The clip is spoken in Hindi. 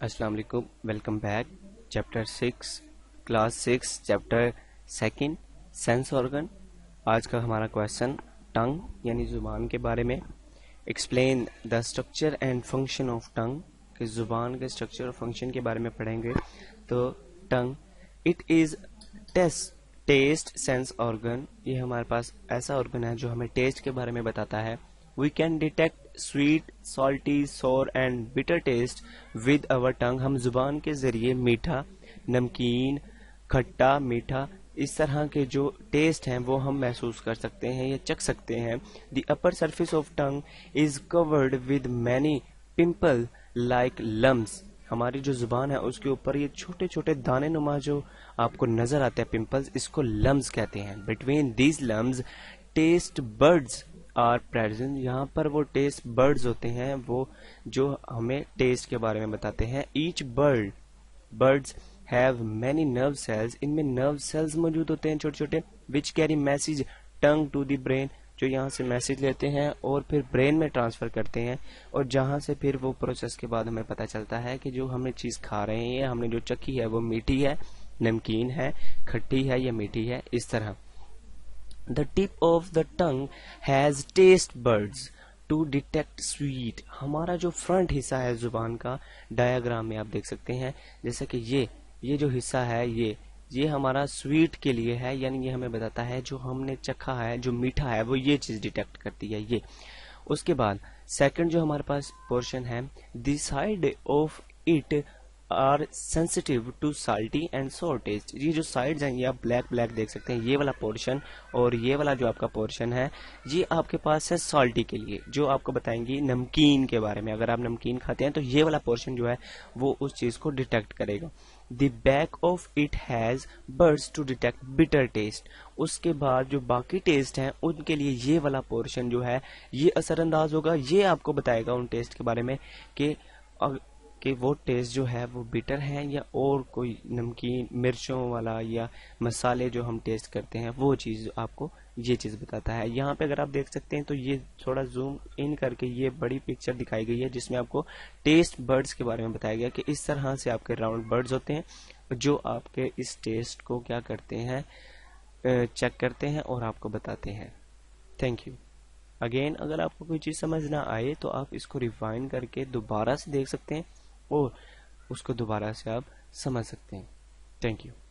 अस्सलाम वालेकुम, welcome back. Chapter 6 class 6 chapter second sense organ. आज का हमारा क्वेश्चन टंग यानी जुबान के बारे में। Explain the structure and function of tongue, कि जुबान के स्ट्रक्चर और फंक्शन के बारे में पढ़ेंगे। तो tongue it is taste sense organ, ये हमारे पास ऐसा ऑर्गन है जो हमें टेस्ट के बारे में बताता है। We can detect sweet, salty, sour and bitter taste with our tongue। हम जुबान के जरिए मीठा, नमकीन, खट्टा, मीठा इस तरह के जो टेस्ट हैं वो हम महसूस कर सकते हैं या चख सकते हैं। The upper surface of tongue is covered with many pimple like lumps। हमारी जो जुबान है उसके ऊपर ये छोटे छोटे दाने नुमा जो आपको नजर आते हैं पिंपल्स, इसको लम्स कहते हैं। Between these lumps taste buds are present. यहाँ पर वो टेस्ट बर्ड्स होते हैं वो जो हमें टेस्ट के बारे में बताते हैं। Each buds have many nerve cells, इनमें नर्व सेल्स मौजूद होते हैं छोटे छोटे, which carry message tongue to the brain, जो यहाँ से मैसेज लेते हैं और फिर ब्रेन में ट्रांसफर करते हैं, और जहाँ से फिर वो प्रोसेस के बाद हमें पता चलता है कि जो हमने चीज़ खा रहे हैं या हमने जो चखी है वो मीठी है, नमकीन है, खट्टी है या मीठी है, इस तरह। The tip of the tongue has taste buds to detect sweet। हमारा जो फ्रंट हिस्सा है जुबान का, डायग्राम में आप देख सकते हैं, जैसे कि ये जो हिस्सा है ये हमारा स्वीट के लिए है, यानी ये हमें बताता है जो हमने चखा है, जो मीठा है वो ये चीज डिटेक्ट करती है ये। उसके बाद सेकंड जो हमारे पास पोर्शन है, the side of it are sensitive to salty and sour taste. ये जो साइड्स हैं ये आप ब्लैक देख सकते हैं, ये वाला पोर्शन और ये वाला जो आपका पोर्शन है ये आपके पास है सॉल्टी के लिए, जो आपको बताएंगी नमकीन के बारे में। अगर आप नमकीन खाते हैं तो ये वाला पोर्शन जो है वो उस चीज को डिटेक्ट करेगा। The back of it has buds to detect bitter taste. उसके बाद जो बाकी टेस्ट हैं उनके लिए ये वाला पोर्शन जो है ये असरअंदाज होगा, ये आपको बताएगा उन टेस्ट के बारे में कि वो टेस्ट जो है वो बिटर है या और कोई नमकीन मिर्चों वाला या मसाले जो हम टेस्ट करते हैं वो चीज़ आपको ये चीज़ बताता है। यहाँ पे अगर आप देख सकते हैं तो ये थोड़ा जूम इन करके ये बड़ी पिक्चर दिखाई गई है जिसमें आपको टेस्ट बर्ड्स के बारे में बताया गया कि इस तरह से आपके राउंड बर्ड्स होते हैं जो आपके इस टेस्ट को क्या करते हैं, चेक करते हैं और आपको बताते हैं। Thank you. अगेन अगर आपको कोई चीज़ समझ ना आए तो आप इसको रिवाइंड करके दोबारा से देख सकते हैं और उसको दोबारा से आप समझ सकते हैं। Thank you.